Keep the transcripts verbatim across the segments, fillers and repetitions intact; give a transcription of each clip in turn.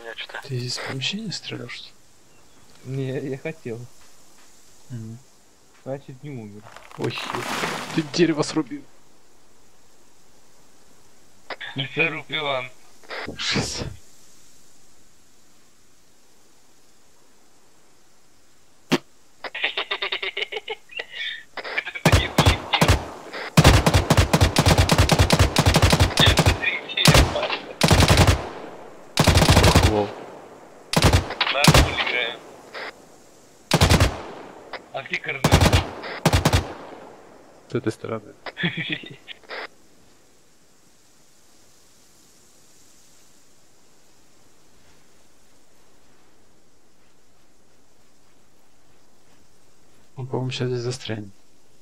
меня что-то. Ты из помещения стрелял, что ли? Не, я хотел. Mm. Значит, не умер. Ой, ты дерево срубил. Зарубила. Жесть. Лол. А где корны? С этой стороны. Он, по-моему, сейчас здесь застрянет.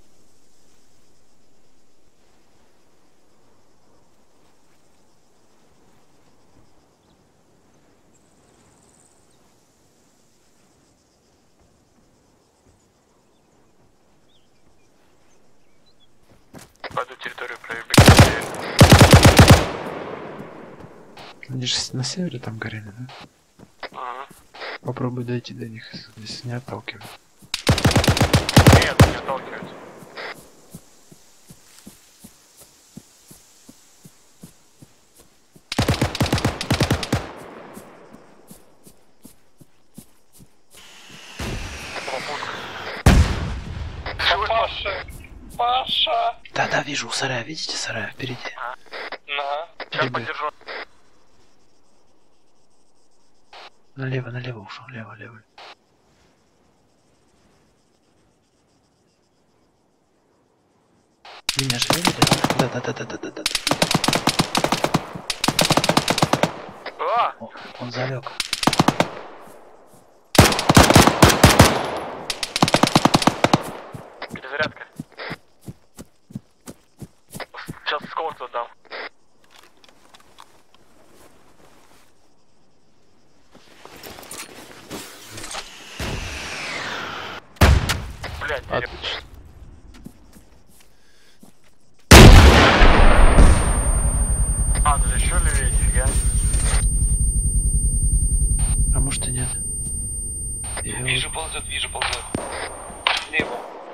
Пойду территорию проверить. Они же на севере там горели, да? Ага. Попробуй дойти до них, если не отталкивай. Нет, не отталкиваются. Паша! Паша! Да-да, вижу, у сарая, видите сарая впереди? На. Сейчас Ребят. подержу. Налево, налево ушел, лево, лево. Меня же видели? Да-да-да-да-да-да-да. А! О, он залег. Перезарядка. Сейчас сколько дам. Блять, дерево. Отлично. А, тут еще левее, нифига. А может и нет? Я Вижу, ползет, вижу, ползет. Слева.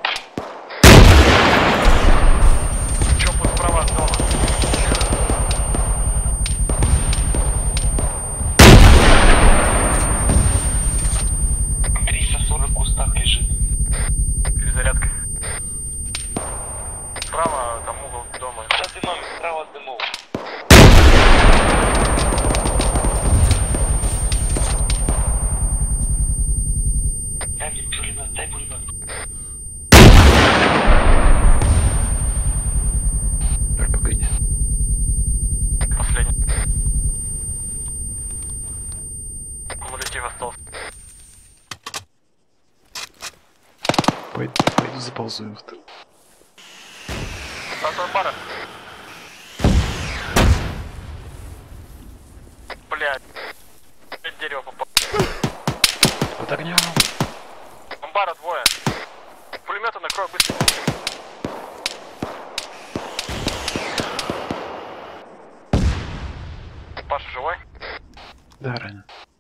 Чё, путь справа от дома? триста сорок в кустах лежит. Перезарядка. Справа, там угол дома. За дымом, справа от дымов. Дай мне пулемет, дай пулемет. Так, пока нет. Последний. Кумулятив остался. Пойду, пойду заползу в тыл. Статуя бара. Блять. Опять дерево попало. Под огнем. Амбара двое. Пулемета накрой быстро. Паша живой? Да, ранен.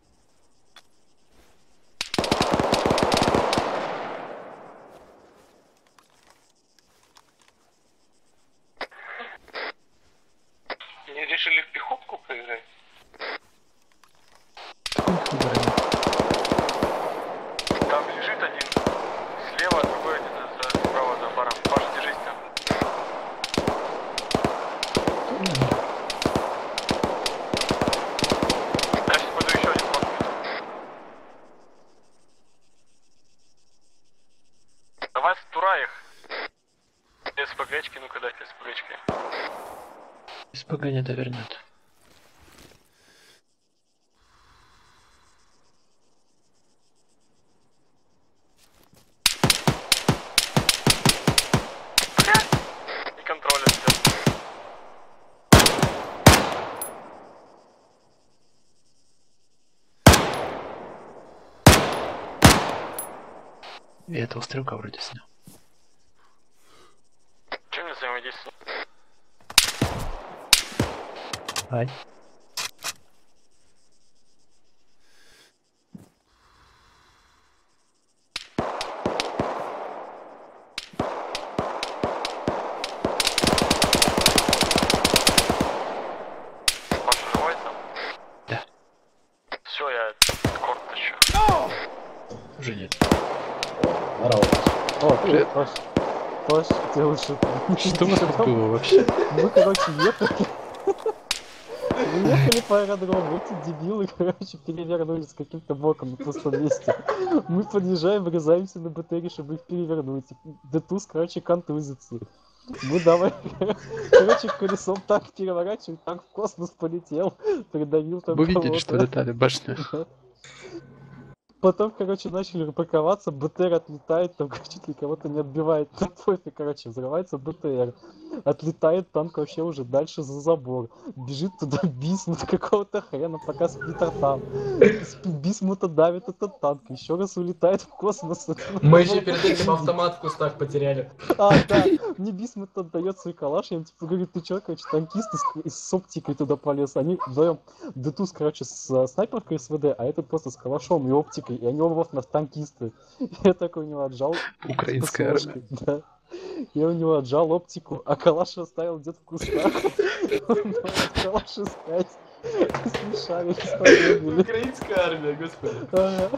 Не решили в пехотку поиграть? Там лежит один. Слева, другой где-то справа за баром. Паша, держись там. Я сейчас пойду еще один ход. Давай стурай их. СПГчки, ну-ка дать СПГчки. СПГ не довернет. Не контролят все. И этого стрелка вроде снял. Чем не взаимодействует? Ай. Привет. Паш, Паш, ты лучше... Что это было вообще? Мы, короче, ехали. Мы ехали по аэродрому, эти дебилы, короче, перевернулись каким-то боком на пустом месте. Мы подъезжаем, врезаемся на БТРе, чтобы их перевернуть. Детуз, короче, контузится. Мы давай, короче, колесом танк переворачиваем, танк в космос полетел, придавил там Вы видели, что кого-то. летали башню? Потом, короче, начали парковаться, БТР отлетает, там, чуть ли кого-то не отбивает, ну пофиг, короче, взрывается БТР. Отлетает танк вообще уже дальше за забор. Бежит туда Бисмут какого-то хрена, пока Сплиттер там. Бисмута давит этот танк, еще раз улетает в космос. Мы еще перед этим автомат в кустах потеряли. А, да, мне Бисмут отдает свой калаш, я им типа говорю, ты чё, короче, танкист с, с оптикой туда полез. Они вдвоем, Детуз, короче, с снайперкой СВД, а этот просто с калашом и оптикой, и они оба на танкисты. Я такой у него отжал. Украинская армия. Да. Я у него отжал оптику, а калаш оставил где-то в кустах. Он давай калаш искать. Смешались, побегали. Украинская армия, господи. Ага.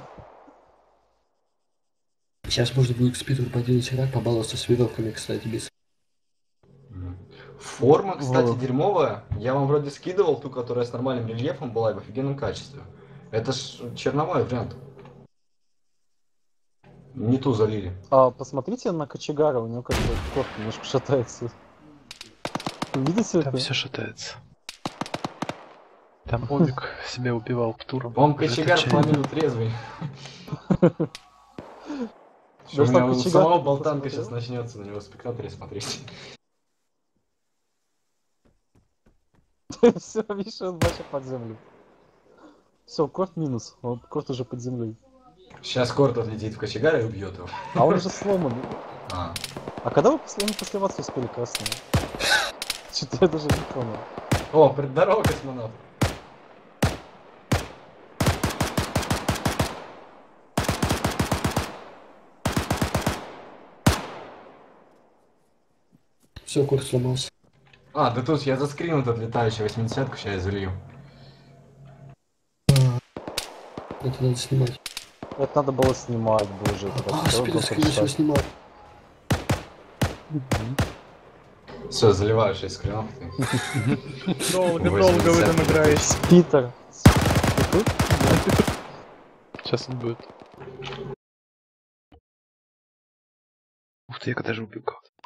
Сейчас можно будет к спиду поделать рак, побаловаться с веревками, кстати, без. Форма, кстати, Во. дерьмовая. Я вам вроде скидывал ту, которая с нормальным рельефом была и в офигенном качестве. Это ж черновой вариант. Не ту залили. А посмотрите на кочегара, у него как-то корт немножко шатается. Видите Там это? все шатается. Там Омик себя убивал птуром. Он Уже кочегар в отчаянно. фамилию трезвый. Да У что, меня у кочегар самого ты болтанка посмотрел? сейчас начнется на него в спектакле смотреть. Все, видишь, он вообще под землю. Все, корт минус, он корт уже под землей. Сейчас Корт отлетит в кочегара и убьет его. А он уже сломан. А. А когда вы после, они после вас успели красные? Что-то я даже не понял. О, здорово, космонавт. Все, курс сломался. А, да тут я заскринил этот летающий восьмидесятку, сейчас я залью. Это надо снимать. Это надо было снимать, боже. это А, всё спиду было скрин все прочитать. снимал. Все, заливаю шесть скринов. Долго-долго вы там играете. Питер. Ты тут? Сейчас он будет. Ух ты, я даже убил кого-то.